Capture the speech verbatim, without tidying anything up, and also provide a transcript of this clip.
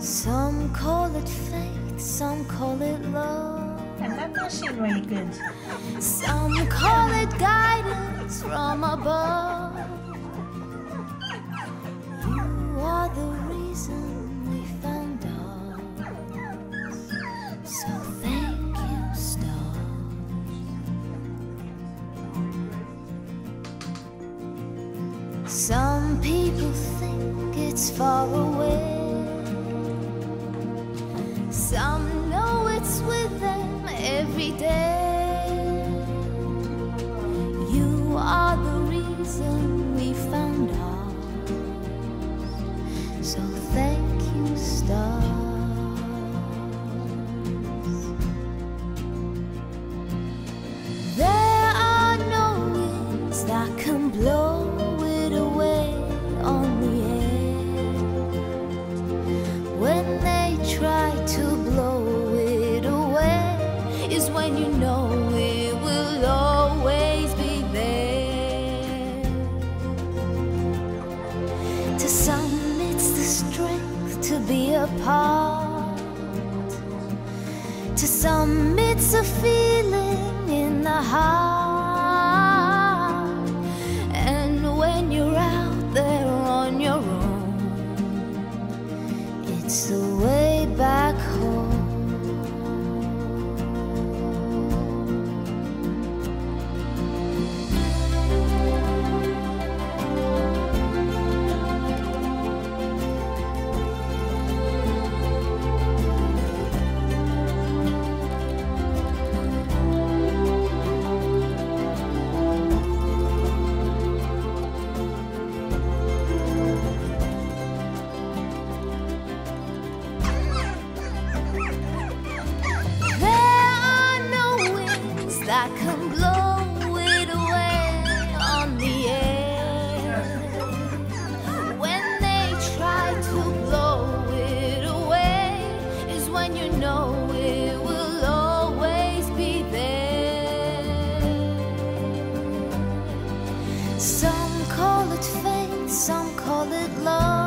Some call it faith, some call it love. And that does seem really good. Some call it guidance from above. You are the reason we found ours. So thank you, stars. Some people think it's far away. Some know it's with them every day. You are the reason we found ours. So thank you, stars. There are no winds that can blow it away on the air. When they try to blow it away is when you know it will always be there. To some it's the strength to be apart. To some it's a feeling in the heart. And when you're out there on your own, it's the way back home. That can blow it away on the air. When they try to blow it away is when you know it will always be there. Some call it fate, some call it love.